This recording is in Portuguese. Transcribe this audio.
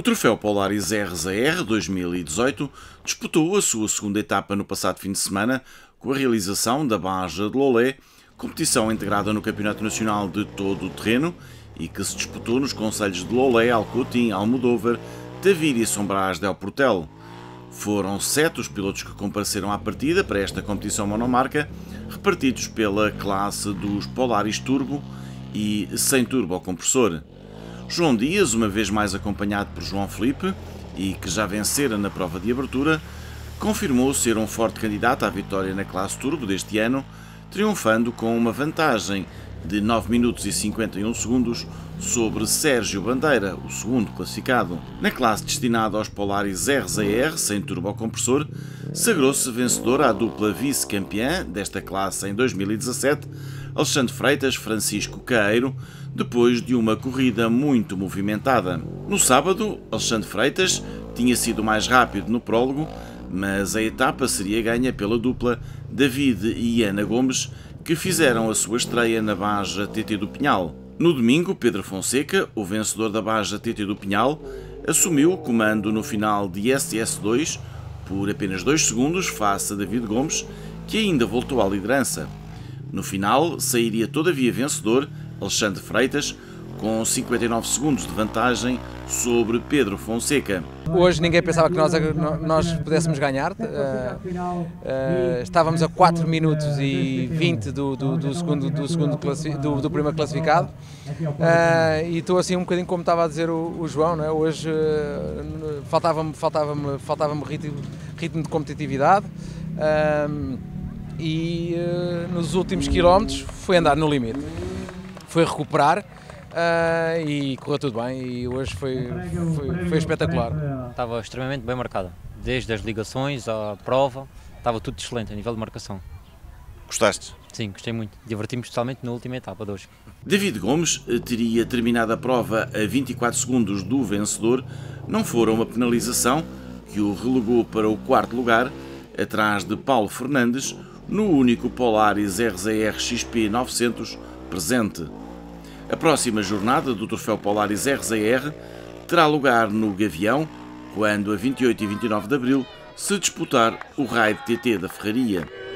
Troféu Polaris RZR 2018 disputou a sua segunda etapa no passado fim de semana com a realização da Baja de Lolé, competição integrada no Campeonato Nacional de Todo o Terreno e que se disputou nos concelhos de Lolé, Alcotim, Almodóvar, Tavira e São Brás del Portel. Foram 7 os pilotos que compareceram à partida para esta competição monomarca, repartidos pela classe dos Polaris Turbo e sem turbocompressor. João Dias, uma vez mais acompanhado por João Felipe, e que já vencera na prova de abertura, confirmou ser um forte candidato à vitória na classe Turbo deste ano, triunfando com uma vantagem de 9 minutos e 51 segundos sobre Sérgio Bandeira, o segundo classificado. Na classe destinada aos Polaris RZR sem turbocompressor, sagrou-se vencedora a dupla vice-campeã desta classe em 2017, Alexandre Freitas-Francisco Caeiro, depois de uma corrida muito movimentada. No sábado, Alexandre Freitas tinha sido mais rápido no prólogo, mas a etapa seria ganha pela dupla David e Ana Gomes, que fizeram a sua estreia na Baja TT do Pinhal. No domingo, Pedro Fonseca, o vencedor da Baja TT do Pinhal, assumiu o comando no final de SS2 por apenas 2 segundos face a David Gomes, que ainda voltou à liderança. No final, sairia todavia vencedor Alexandre Freitas, com 59 segundos de vantagem sobre Pedro Fonseca. Hoje ninguém pensava que nós pudéssemos ganhar, estávamos a 4 minutos e 20 do primeiro classificado, e estou assim um bocadinho como estava a dizer o João, não é? Hoje faltava-me ritmo de competitividade, e nos últimos quilómetros foi andar no limite, foi recuperar. E correu tudo bem e hoje foi espetacular. Estava extremamente bem marcada, desde as ligações à prova, estava tudo excelente a nível de marcação. Gostaste? Sim, gostei muito, divertimos totalmente na última etapa de hoje. David Gomes teria terminado a prova a 24 segundos do vencedor, não fora uma penalização que o relegou para o 4º lugar, atrás de Paulo Fernandes, no único Polaris RZR XP 900 presente. A próxima jornada do Troféu Polaris RZR terá lugar no Gavião, quando a 28 e 29 de abril se disputar o Raid TT da Ferraria.